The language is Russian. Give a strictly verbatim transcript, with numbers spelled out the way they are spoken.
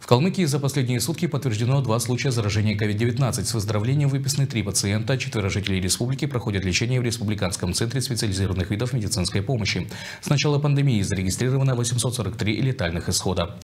В Калмыкии за последние сутки подтверждено два случая заражения ковид девятнадцать. С выздоровлением выписаны три пациента. Четверо жителей республики проходят лечение в Республиканском центре специализированных видов медицинской помощи. С начала пандемии зарегистрировано восемьсот сорок три летальных исхода.